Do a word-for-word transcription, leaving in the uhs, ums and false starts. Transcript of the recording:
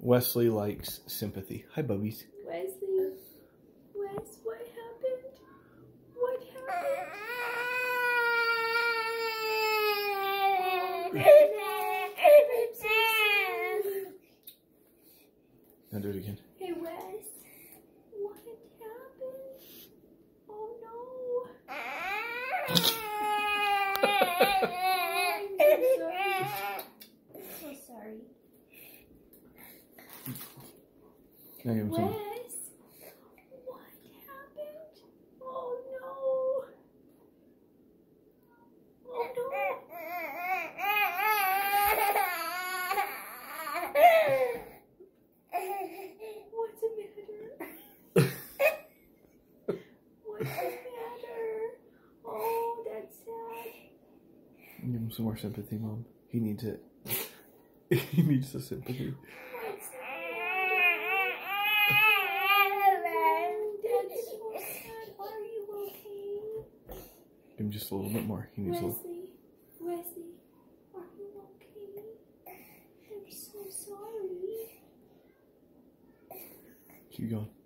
Wesley likes sympathy. Hi, bubbies. Wesley. Wes, what happened? What happened? Now do it again. Hey, Wes. What happened? Oh, no. I'm so sorry. Now give him some. Wes, what happened? Oh no! Oh no! What's the matter? What's the matter? Oh, that's sad. Give him some more sympathy, Mom. He needs it. He needs the sympathy. What's the That's so sad. Are you okay? Give him just a little bit more. He needs a little. Wesley, Wesley, are you okay? I'm so sorry. Keep going.